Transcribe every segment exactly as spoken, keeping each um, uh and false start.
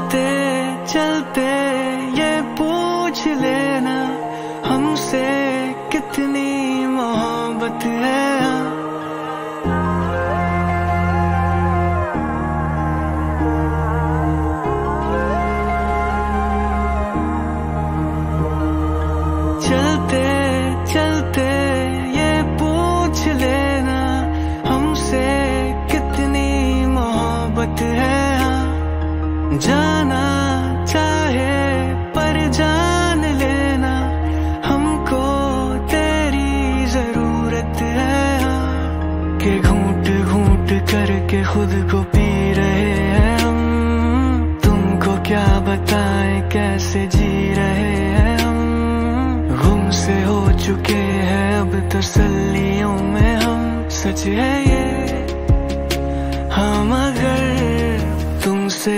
चलते चलते ये पूछ लेना हमसे कितनी मोहब्बत है। चलते चलते ये पूछ लेना हमसे कितनी मोहब्बत है। जाना चाहे पर जान लेना हमको तेरी जरूरत है। कि घूंट घूंट करके खुद को पी रहे हैं हम, तुमको क्या बताएं कैसे जी रहे हैं हम। गुम से हो चुके हैं अब तसल्लियों में हम, सच है ये हम अगर तुमसे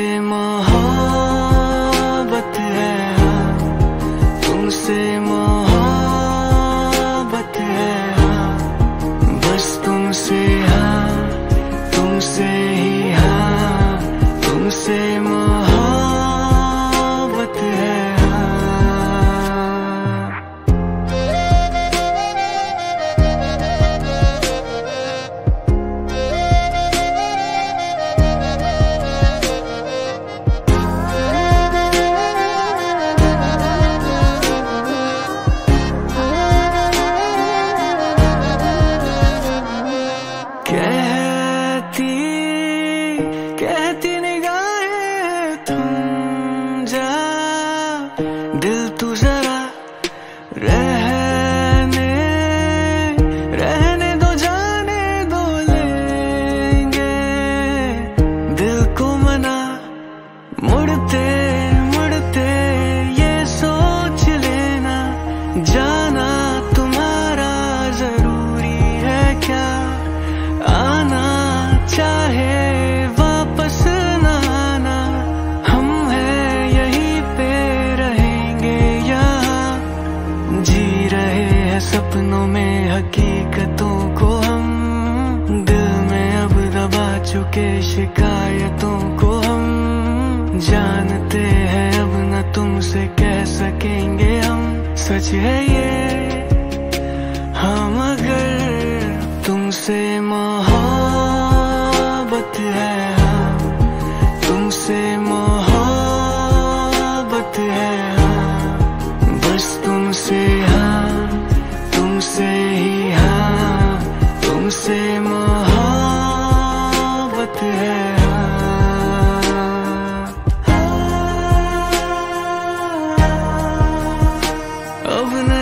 मोहब्बत है, हाँ तुमसे मोहब्बत है, हाँ बस तुमसे, हाँ तुमसे ही, हाँ तुमसे मोहब्बत है। कहती कहती निगाहें तुम जा, दिल तू जरा रहने रहने दो, जाने दो लेंगे दिल को मना। मुड़ते मुड़ते ये सोच लेना जाना तुम्हारा जरूरी है क्या। आना चाहे वापस न आना, हम हैं यहीं पे रहेंगे यहाँ। जी रहे हैं सपनों में हकीकतों को हम, दिल में अब दबा चुके शिकायतों को हम। जानते हैं अब न तुमसे कह सकेंगे हम, सच है ये हम अगर तुमसे मोहब्बत है, हाँ तुमसे मोहब्बत है, हाँ बस तुमसे, हाँ तुमसे ही, हाँ तुमसे मोहब्बत है। अब